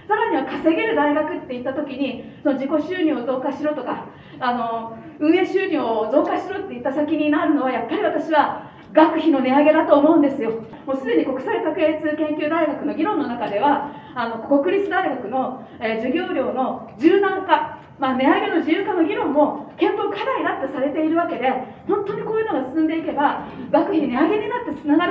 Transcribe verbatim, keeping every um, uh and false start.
さらには稼げる大学っていったときに、その自己収入を増加しろとか、あの運営収入を増加しろっていった先になるのは、やっぱり私は学費の値上げだと思うんですよ。もうすでに国際卓越研究大学の議論の中では、あの国立大学の、えー、授業料の柔軟化、まあ、値上げの自由化の議論も検討課題だってされているわけで、本当にこういうのが進んでいけば、学費値上げになってつながる。